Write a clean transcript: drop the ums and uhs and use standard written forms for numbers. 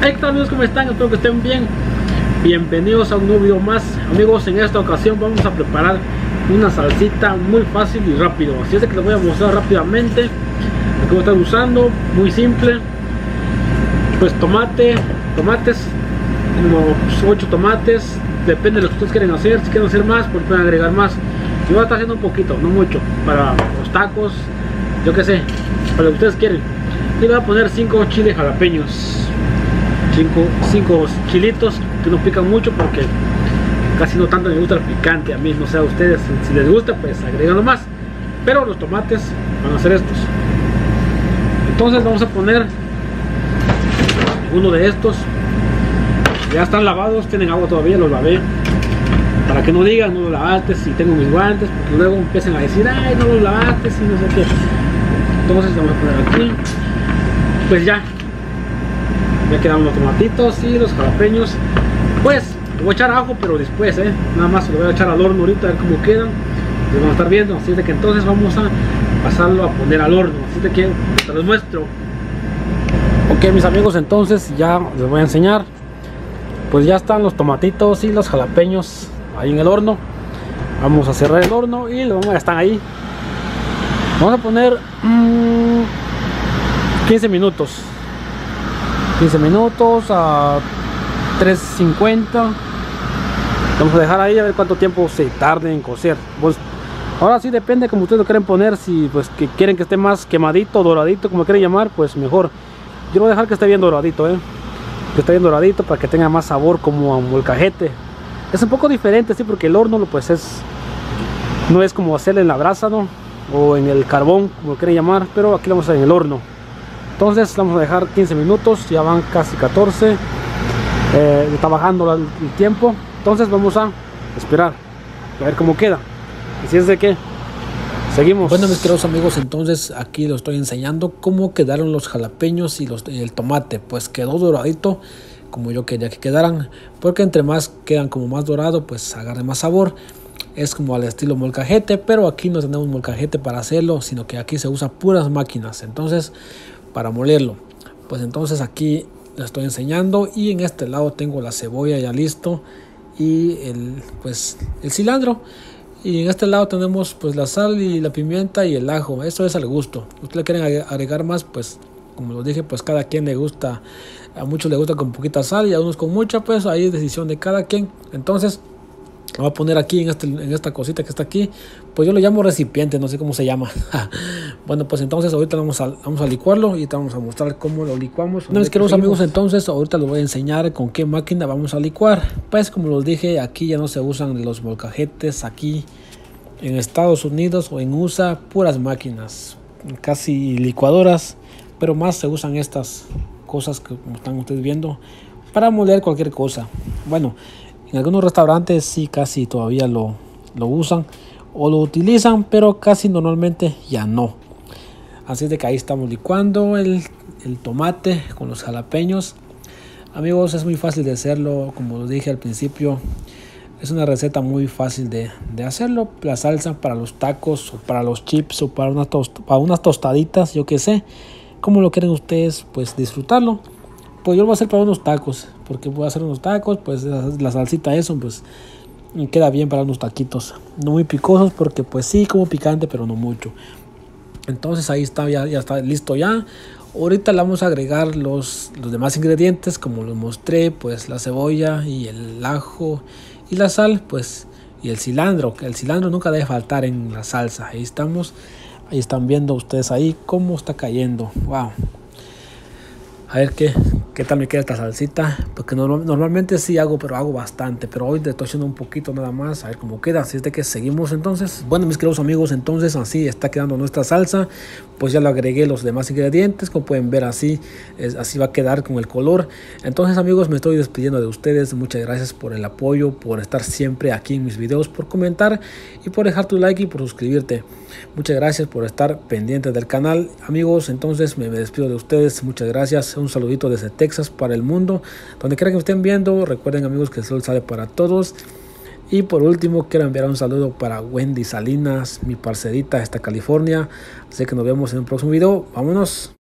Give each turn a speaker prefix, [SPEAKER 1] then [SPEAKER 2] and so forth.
[SPEAKER 1] Hey, ¿qué tal amigos? ¿Cómo están? Espero que estén bien. Bienvenidos a un nuevo video más. Amigos, en esta ocasión vamos a preparar una salsita muy fácil y rápido. Así es que les voy a mostrar rápidamente lo que voy a estar usando. Muy simple. Pues tomates, como 8 tomates. Depende de lo que ustedes quieren hacer. Si quieren hacer más, pues pueden agregar más. Yo voy a estar haciendo un poquito, no mucho, para los tacos, yo que sé, para lo que ustedes quieren. Y le voy a poner 5 chiles jalapeños. 5 chilitos que no pican mucho porque casi no tanto me gusta el picante a mí, no sé a ustedes, si les gusta pues agreganlo más, pero los tomates van a ser estos. Entonces vamos a poner uno de estos, ya están lavados, tienen agua todavía, los lavé para que no digan no los lavaste si tengo mis guantes, porque luego empiezan a decir ay no los lavaste y no sé qué. Entonces vamos a poner aquí, pues ya quedan los tomatitos y los jalapeños. Pues le voy a echar ajo, pero después, nada más lo voy a echar al horno ahorita a ver cómo quedan. Los van a estar viendo, así de que entonces vamos a pasarlo a poner al horno. Así de que te los muestro. Ok, mis amigos, entonces ya les voy a enseñar. Pues ya están los tomatitos y los jalapeños ahí en el horno. Vamos a cerrar el horno y ya están ahí. Vamos a poner 15 minutos. 15 minutos a 350. Vamos a dejar ahí a ver cuánto tiempo se tarde en cocer. Pues ahora sí depende como ustedes lo quieren poner. Si pues que quieren que esté más quemadito, doradito, como quieren llamar, pues mejor. Yo voy a dejar que esté bien doradito, que esté bien doradito para que tenga más sabor como a molcajete. Es un poco diferente, sí, porque el horno pues no es como hacerle en la brasa, ¿no? O en el carbón, como quieren llamar, pero aquí lo vamos a hacer en el horno. Entonces vamos a dejar 15 minutos, ya van casi 14, está bajando el tiempo. Entonces vamos a esperar a ver cómo queda. Así es de que seguimos. Bueno, mis queridos amigos, entonces aquí lo estoy enseñando cómo quedaron los jalapeños y el tomate. Pues quedó doradito como yo quería que quedaran, porque entre más quedan como más dorado, pues agarre más sabor. Es como al estilo molcajete, pero aquí no tenemos molcajete para hacerlo, sino que aquí se usa puras máquinas. Entonces para molerlo, pues entonces aquí lo estoy enseñando, y en este lado tengo la cebolla ya listo y el cilantro, y en este lado tenemos pues la sal y la pimienta y el ajo. Eso es al gusto. Ustedes le quieren agregar más, pues como lo dije, pues cada quien le gusta. A muchos les gusta con poquita sal y a unos con mucha, pues ahí es decisión de cada quien. Entonces lo voy a poner aquí en esta cosita que está aquí. Pues yo lo llamo recipiente, no sé cómo se llama. Bueno, pues entonces ahorita vamos a licuarlo y te vamos a mostrar cómo lo licuamos. Una vez que los amigos, entonces ahorita les voy a enseñar con qué máquina vamos a licuar. Pues como les dije, aquí ya no se usan los molcajetes. Aquí en Estados Unidos o en USA, puras máquinas, casi licuadoras, pero más se usan estas cosas que como están ustedes viendo para moler cualquier cosa. Bueno, en algunos restaurantes sí casi todavía lo usan o lo utilizan, pero casi normalmente ya no. Así es de que ahí estamos licuando el tomate con los jalapeños. Amigos, es muy fácil de hacerlo, como lo dije al principio. Es una receta muy fácil de hacerlo. La salsa para los tacos o para los chips o para unas tostaditas, yo que sé. Como lo quieren ustedes, pues disfrutarlo. Pues yo lo voy a hacer para unos tacos, porque voy a hacer unos tacos, pues la salsita eso, pues queda bien para unos taquitos. No muy picosos, porque pues sí como picante, pero no mucho. Entonces ahí está, ya está listo ya. Ahorita le vamos a agregar los demás ingredientes, como los mostré, pues la cebolla y el ajo y la sal, pues y el cilantro. El cilantro nunca debe faltar en la salsa. Ahí estamos, ahí están viendo ustedes ahí cómo está cayendo. Wow. A ver qué tal me queda esta salsita, porque normalmente sí hago, pero hago bastante, pero hoy le estoy haciendo un poquito nada más, a ver cómo queda. Así es de que seguimos entonces. Bueno, mis queridos amigos, entonces así está quedando nuestra salsa. Pues ya le agregué los demás ingredientes, como pueden ver así va a quedar con el color. Entonces amigos, me estoy despidiendo de ustedes. Muchas gracias por el apoyo, por estar siempre aquí en mis videos, por comentar y por dejar tu like y por suscribirte. Muchas gracias por estar pendientes del canal, amigos. Entonces me despido de ustedes. Muchas gracias. Un saludito desde Texas para el mundo, donde quiera que me estén viendo. Recuerden, amigos, que el sol sale para todos. Y por último, quiero enviar un saludo para Wendy Salinas, mi parcerita hasta California. Así que nos vemos en un próximo video. Vámonos.